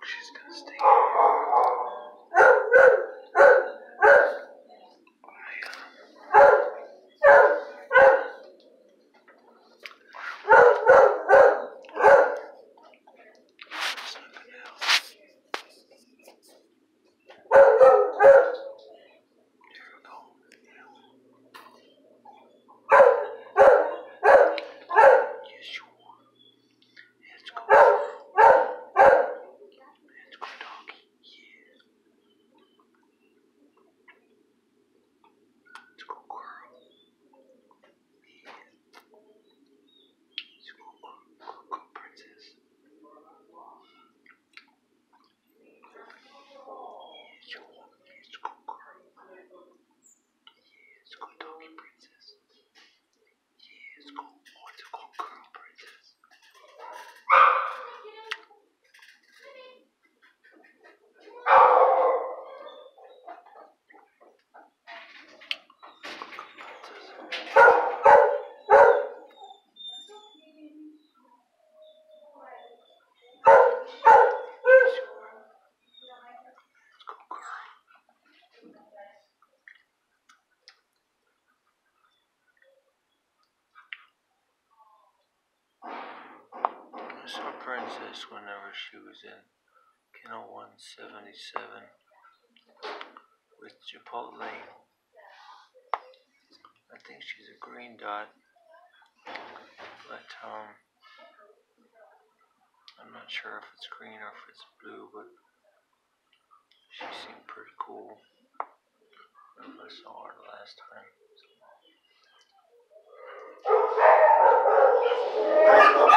she's gonna stay here. So Princess, whenever she was in kennel 177 with Chipotle, I think she's a green dot, but I'm not sure if it's green or if it's blue, but she seemed pretty cool when I saw her last time.